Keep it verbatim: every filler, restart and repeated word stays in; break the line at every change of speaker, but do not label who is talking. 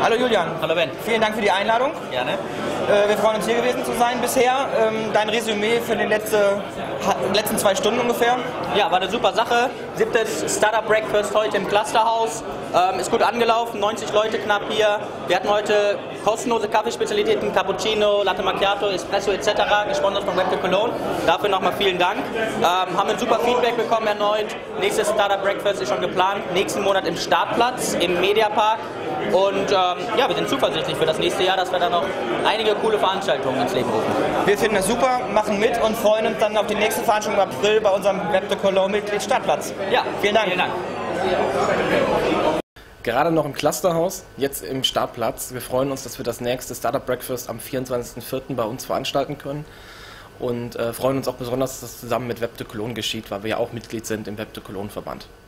Hallo Julian.
Hallo Ben.
Vielen Dank für die Einladung.
Gerne.
Äh, wir freuen uns, hier gewesen zu sein bisher. Ähm, dein Resümee für die letzte, letzten zwei Stunden ungefähr?
Ja, war eine super Sache. Siebtes Startup Breakfast heute im Clusterhaus. Ähm, ist gut angelaufen, neunzig Leute knapp hier. Wir hatten heute kostenlose Kaffeespezialitäten, Cappuccino, Latte Macchiato, Espresso et cetera, gesponsert von Web to Cologne. Dafür nochmal vielen Dank. Ähm, haben ein super Feedback bekommen erneut. Nächstes Startup Breakfast ist schon geplant. Nächsten Monat im Startplatz im Mediapark. Und ähm, ja, wir sind zuversichtlich für das nächste Jahr, dass wir da noch einige coole Veranstaltungen ins Leben rufen.
Wir finden das super, machen mit und freuen uns dann auf die nächste Veranstaltung im April bei unserem Web to Cologne Mitglied Startplatz.
Ja,
vielen Dank.
Vielen Dank.
Gerade noch im Clusterhaus, jetzt im Startplatz. Wir freuen uns, dass wir das nächste Startup Breakfast am vierundzwanzigsten vierten bei uns veranstalten können. Und äh, freuen uns auch besonders, dass das zusammen mit Web to Cologne geschieht, weil wir ja auch Mitglied sind im Web to Cologne Verband.